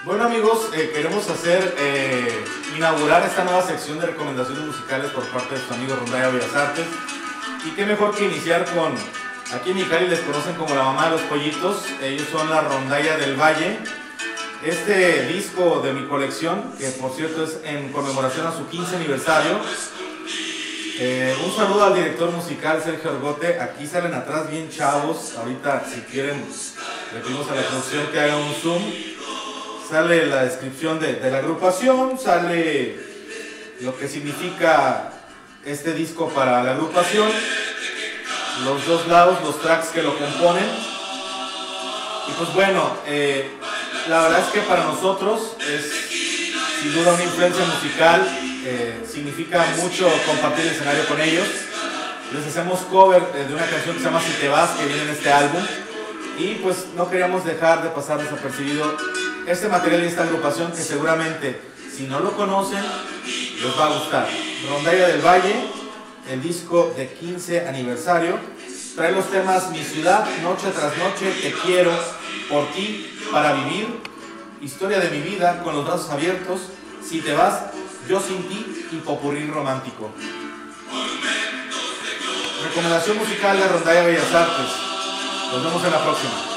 Bueno amigos, queremos inaugurar esta nueva sección de recomendaciones musicales por parte de sus amigos Rondalla Bellas Artes. Y qué mejor que iniciar con, aquí en Mexicali les conocen como la mamá de los pollitos, ellos son la Rondalla del Valle. Este disco de mi colección, que por cierto es en conmemoración a su 15 aniversario. Un saludo al director musical Sergio Argote. Aquí salen atrás bien chavos. Ahorita si quieren le pedimos a la producción que haga un zoom. Sale la descripción de la agrupación, sale lo que significa este disco para la agrupación, los dos lados, los tracks que lo componen. Y pues bueno, la verdad es que para nosotros es sin duda una influencia musical, significa mucho compartir el escenario con ellos. Les hacemos cover de una canción que se llama Si Te Vas, que viene en este álbum. Y pues no queríamos dejar de pasar desapercibido este material y esta agrupación que seguramente, si no lo conocen, les va a gustar. Rondalla del Valle, el disco de 15 aniversario, trae los temas Mi Ciudad, Noche tras Noche, Te Quiero, Por Ti, Para Vivir, Historia de mi Vida, Con los Brazos Abiertos, Si Te Vas, Yo Sin Ti y Popurrí Romántico. Recomendación musical de Rondalla Bellas Artes. Nos vemos en la próxima.